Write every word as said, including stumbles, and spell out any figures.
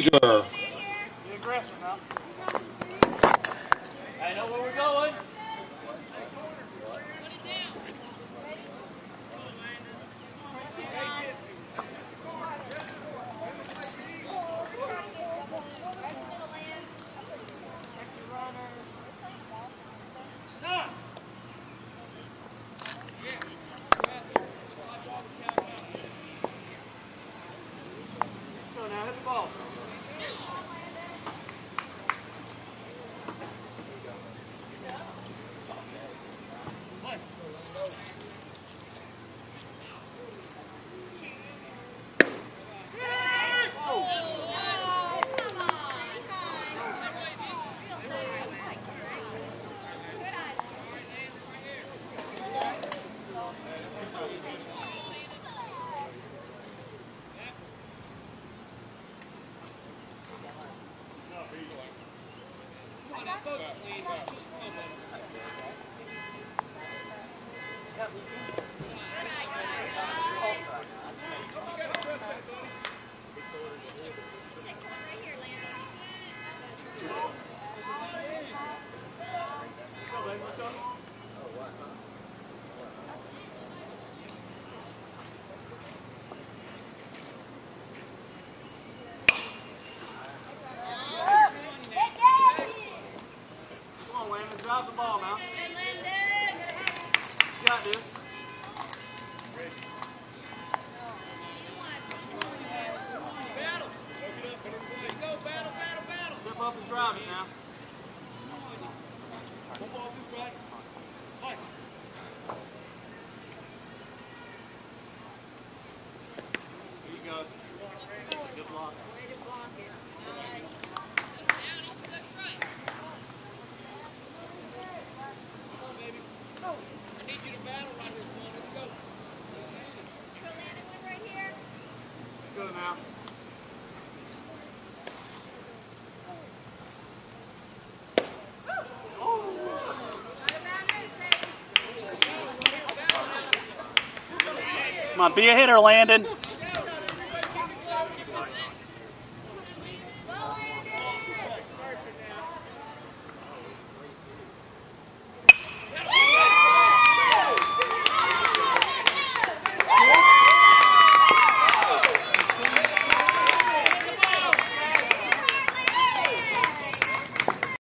Leiser. Be aggressive now. I know where we're going. Now hit the ball. Drop the ball now. You got this. Battle. Go, battle, battle, battle. Step up and drive it now. One ball, two strike. Fight. Here you go. Good block. Way to block it. I need you to battle right here, son. Let's go. Go, Landon, one right here. Let's go now. Come on, be a hitter, Landon.